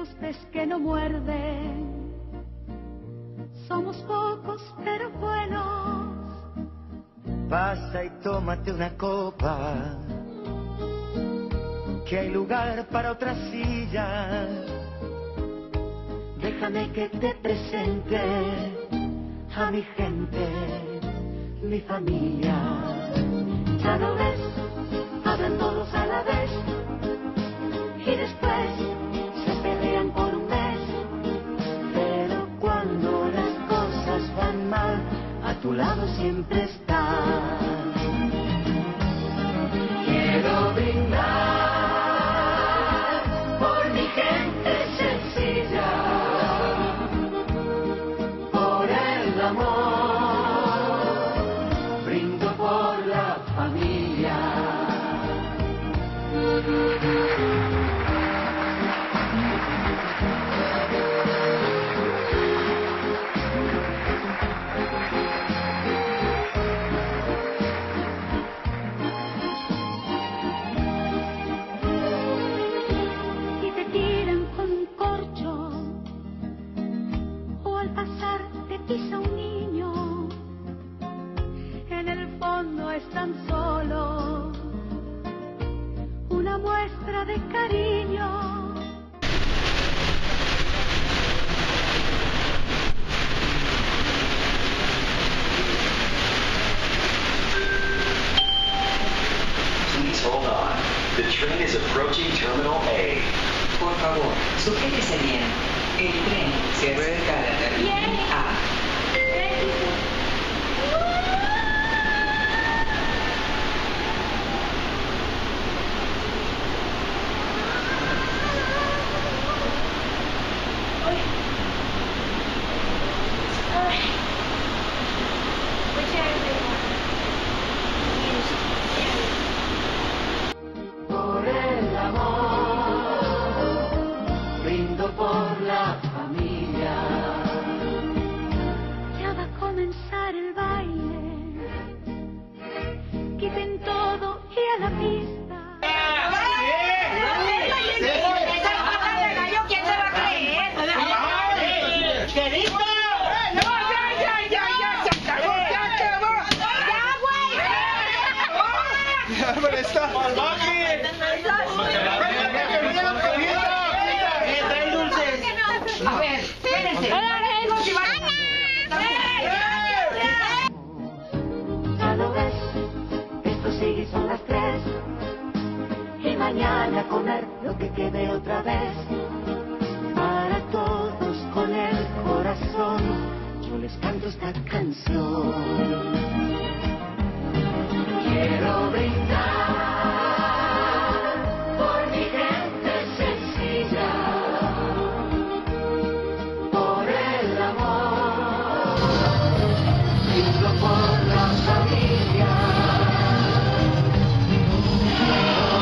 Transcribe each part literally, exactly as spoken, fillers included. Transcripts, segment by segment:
esos pez que no muerden. Somos pocos pero buenos. Pasa y tómate una copa, que hay lugar para otra silla. Déjame que te presente a mi gente, mi familia. Ya lo ves, hablan todos a la vez y después se pelean por un mes. Pero cuando las cosas van mal, a tu lado siempre estás. Quiero brindar por mi gente sencilla, por el amor, brindo por la familia. Quizá un niño, en el fondo es tan solo una muestra de cariño. Please hold on. The train is approaching Terminal A. Por favor, sujétese bien. El tren se acerca a la terminal A. Por el amor, brindo por la familia. Ya va a comenzar el baile. Quiten todo y a la pista. ¿Quién se va a creer? ¿Qué dijo? No, ya, ya, ya, ya, se acabó, ya acabó. ¡Ya, güey! Ya, pero está. A ver, espérense. Ya lo ves, esto sigue y son las tres. Y mañana a comer lo que quede otra vez. Para todos con el corazón, yo les canto esta canción. Quiero brindar por mi gente sencilla, por el amor, brindo por la familia. Quiero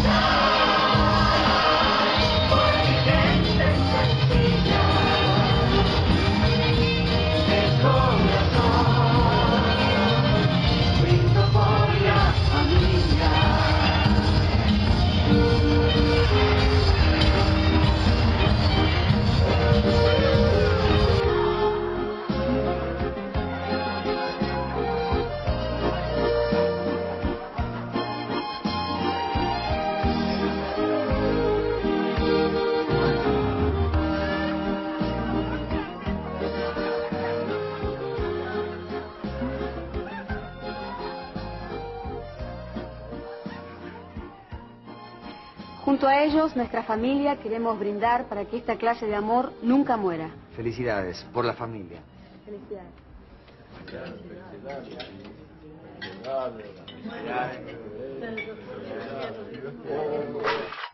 brindar por mi gente sencilla, de corazón, brindo por la familia. Junto a ellos, nuestra familia, queremos brindar para que esta clase de amor nunca muera. Felicidades por la familia. Felicidades. Felicidades.